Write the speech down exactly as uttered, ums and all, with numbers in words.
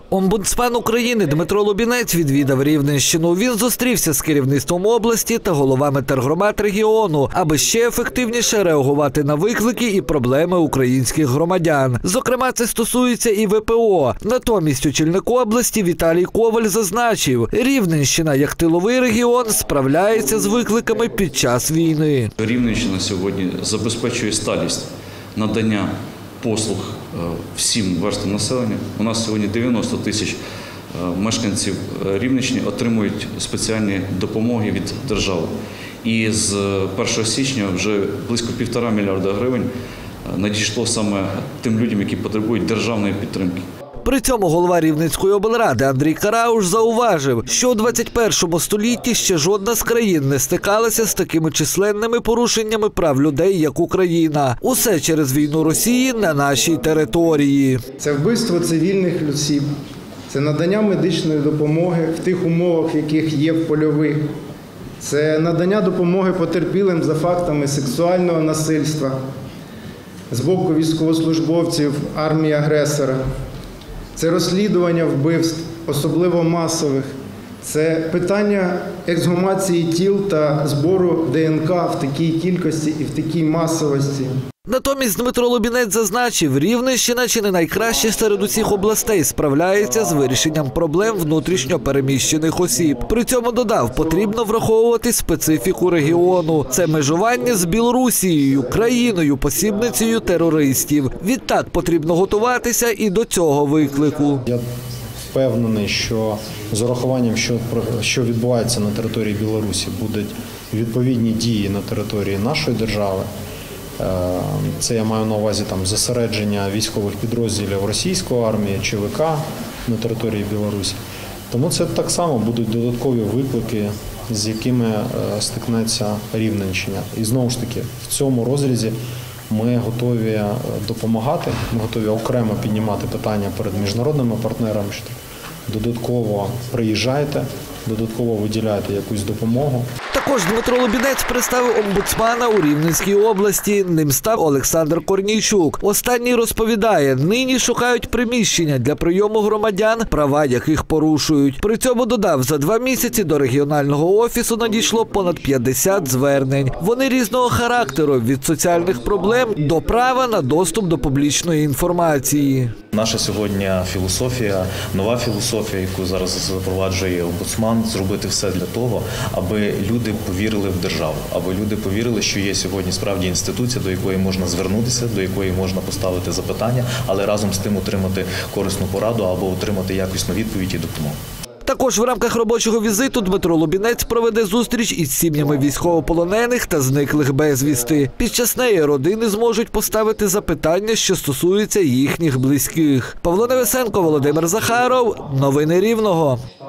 Омбудсмен України Дмитро Лубінець відвідав Рівненщину. Він зустрівся з керівництвом області та головами тергромад регіону, аби ще ефективніше реагувати на виклики і проблеми українських громадян. Зокрема, це стосується і ве пе о. Натомість очільник області Віталій Коваль зазначив, Рівненщина, як тиловий регіон, справляється з викликами під час війни. Рівненщина сьогодні забезпечує сталість надання послуг всім верствам населення. У нас сьогодні дев'яносто тисяч мешканців Рівненщини отримують спеціальні допомоги від держави. І з першого січня вже близько півтора мільярда гривень надійшло саме тим людям, які потребують державної підтримки. При цьому голова Рівненської облради Андрій Карауш зауважив, що у двадцять першому столітті ще жодна з країн не стикалася з такими численними порушеннями прав людей, як Україна. Усе через війну Росії на нашій території. Це вбивство цивільних осіб, це надання медичної допомоги в тих умовах, в яких є в польових. Це надання допомоги потерпілим за фактами сексуального насильства з боку військовослужбовців армії агресора. Це розслідування вбивств, особливо масових. Це питання ексгумації тіл та збору де ен ка в такій кількості і в такій масовості. Натомість Дмитро Лубінець зазначив, Рівненщина чи не найкраще серед усіх областей справляється з вирішенням проблем внутрішньо переміщених осіб. При цьому додав, потрібно враховувати специфіку регіону. Це межування з Білорусією, країною-посібницею терористів. Відтак потрібно готуватися і до цього виклику. Я впевнений, що з урахуванням, що, що відбувається на території Білорусі, будуть відповідні дії на території нашої держави. Це я маю на увазі там зосередження військових підрозділів російської армії, че ве ка на території Білорусі. Тому це так само будуть додаткові виклики, з якими стикнеться Рівненщина. І знову ж таки, в цьому розрізі ми готові допомагати, ми готові окремо піднімати питання перед міжнародними партнерами, що додатково приїжджайте, додатково виділяйте якусь допомогу. Також Дмитро Лубінець представив омбудсмена у Рівненській області. Ним став Олександр Корнійчук. Останній розповідає, нині шукають приміщення для прийому громадян, права яких порушують. При цьому додав, за два місяці до регіонального офісу надійшло понад п'ятдесят звернень. Вони різного характеру, від соціальних проблем до права на доступ до публічної інформації. Наша сьогодні філософія, нова філософія, яку зараз запроваджує омбудсман, зробити все для того, аби люди повірили в державу, аби люди повірили, що є сьогодні справді інституція, до якої можна звернутися, до якої можна поставити запитання, але разом з тим отримати корисну пораду або отримати якісну відповідь і допомогу. Також в рамках робочого візиту Дмитро Лубінець проведе зустріч із сім'ями військовополонених та зниклих безвісти. Під час неї родини зможуть поставити запитання, що стосуються їхніх близьких. Павло Невесенко, Володимир Захаров. Новини Рівного.